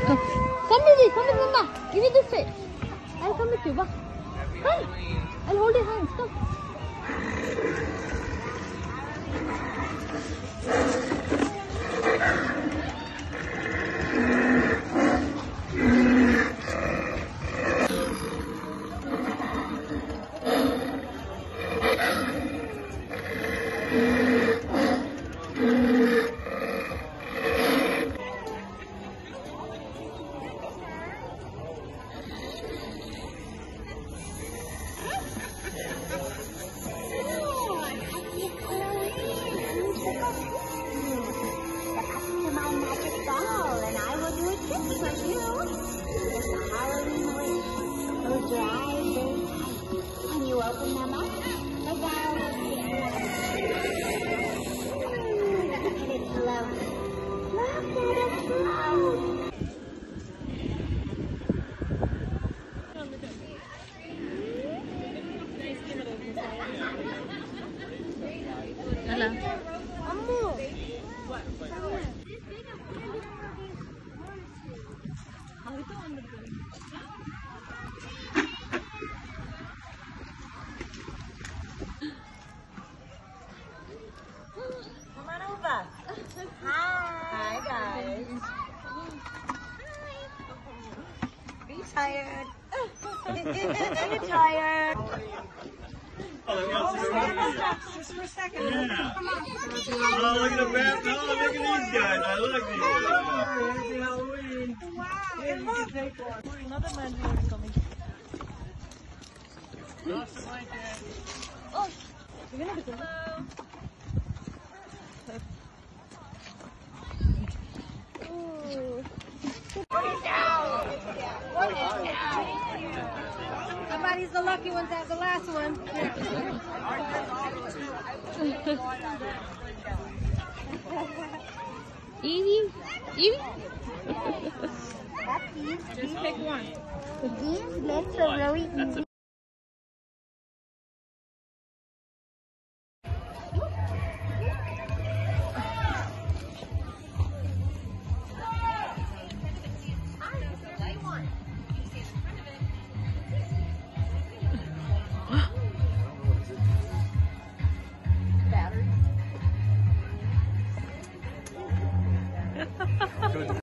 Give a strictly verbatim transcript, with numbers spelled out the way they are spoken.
Come. Come with me. Come with Mama. Give me this way. I'll come with you. Come. Come. I'll hold your hands. Come. Can you open them up? Look down. Look at it float. Look at it float. Hello. Come on over. Hi. Hi, guys. Be tired. Be tired. Oh, just for a second. Yeah. Oh, look at the bath. Oh, look at these guys. I like these guys. Happy Halloween. Wow. Another man here coming. Just like that. Oh, you're gonna be good. Somebody's the lucky ones at the last one. Evie? Evie? Just pick one. These lips are really easy.